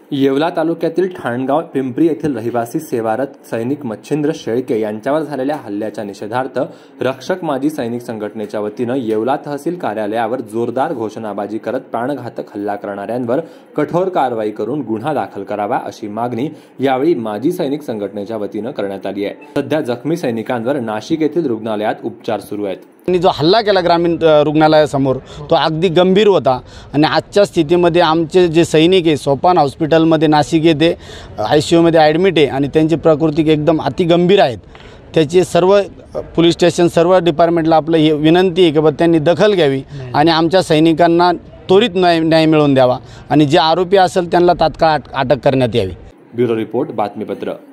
येवला तालुक्यातील ठाणगाव पिंपरी येथील रहिवासी सेवारत सैनिक मच्छिंद्र शेळके यांच्यावर झालेल्या हल्ल्याच्या निषेधार्थ रक्षक माजी सैनिक संघटनेच्या वतीनं येवला तहसील कार्यालयावर जोरदार घोषणाबाजी करत प्राणघातक हल्ला करणाऱ्यांवर कठोर कारवाई करून गुन्हा दाखल करावा अशी मागणी यावेळी माजी सैनिक संघटनेच्या वतीनं करण्यात आली आहे। सध्या जखमी सैनिकांवर नाशिक येथील रुग्णालयात उपचार सुरू आहेत। जो हल्ला केला ग्रामीण रुग्णालयासमोर तो अगदी गंभीर होता आणि आजच्या स्थितीमध्ये आमचे जे सैनिक आहे सोपान हॉस्पिटलमध्ये नाशिक येथे ICU मध्ये ॲडमिट आहे आणि त्यांची प्रकृती एकदम अतिगंभीर आहेत। त्याची सर्व पोलीस स्टेशन सर्व डिपार्टमेंटला आपलं ही विनंती आहे की बा त्यांनी दखल घ्यावी आणि आमच्या सैनिकांना त्वरित न्याय मिळवून द्यावा आणि जे आरोपी असेल त्यांना तात्काळ अटक करण्यात यावी। ब्युरो रिपोर्ट बातमीपत्र।